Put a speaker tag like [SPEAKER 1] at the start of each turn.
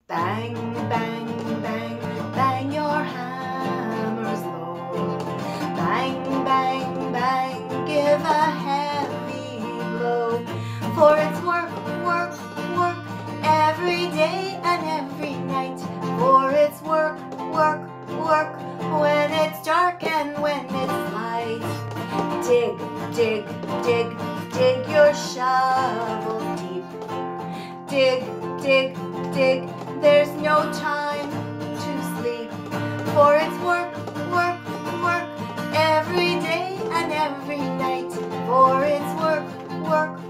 [SPEAKER 1] Bang, bang, bang, bang your hammers low. Bang, bang, bang, give a heavy blow. For it's work, work, work, every day and every night. For it's work, work, work, when it's dark and when it's light. Dig, dig, dig, dig your shovel deep. Dig, dig, dig, there's no time to sleep. For it's work, work, work, every day and every night. For it's work, work,